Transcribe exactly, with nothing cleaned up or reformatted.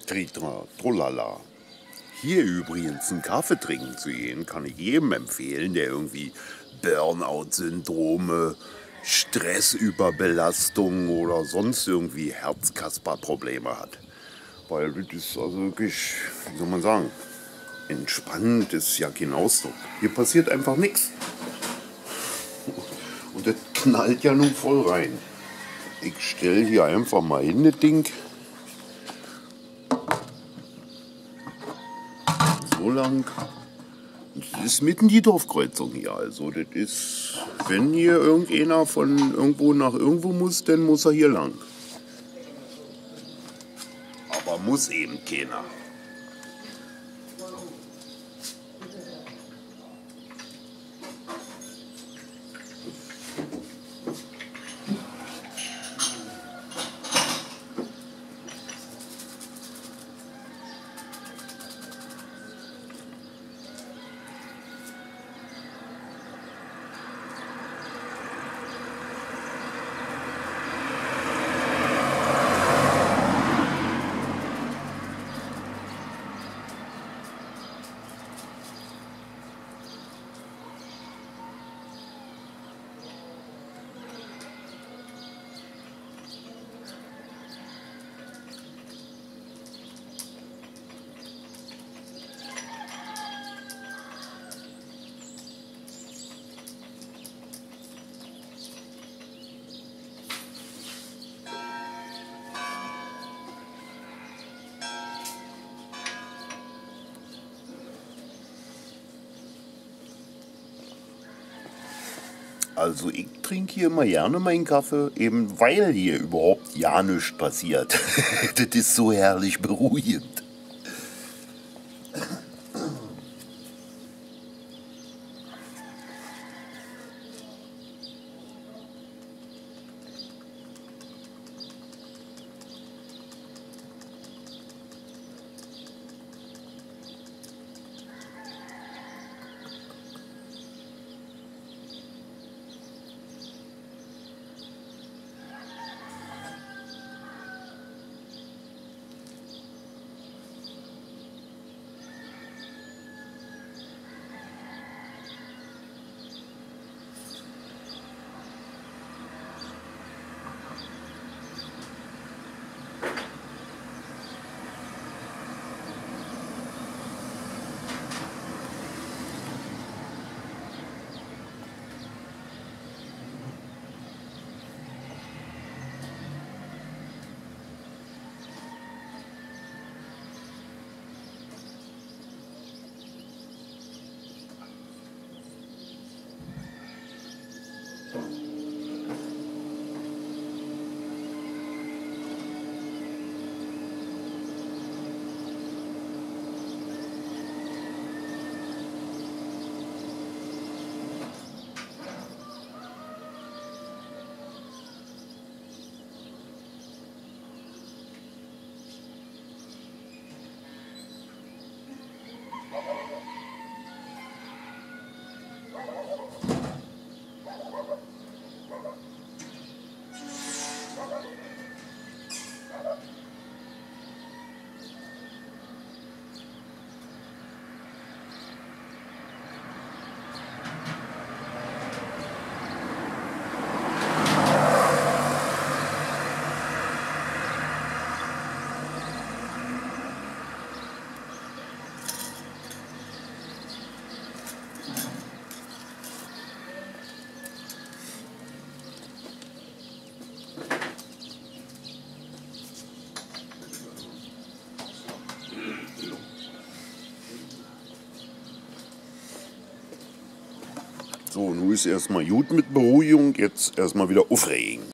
Tritra, Trullala. Hier übrigens einen Kaffee trinken zu gehen, kann ich jedem empfehlen, der irgendwie Burnout-Syndrome, Stressüberbelastung oder sonst irgendwie Herzkasperprobleme hat. Weil das ist also wirklich, wie soll man sagen, entspannt ist ja kein Ausdruck. Hier passiert einfach nichts. Und das knallt ja nun voll rein. Ich stelle hier einfach mal hin, das Ding. So lang. Das ist mitten die Dorfkreuzung hier. Also das ist, wenn hier irgendeiner von irgendwo nach irgendwo muss, dann muss er hier lang. Aber muss eben keiner. Also ich trinke hier immer gerne meinen Kaffee, eben weil hier überhaupt ja nichts passiert. Das ist so herrlich beruhigend. So, nun ist erstmal gut mit Beruhigung, jetzt erstmal wieder aufregen.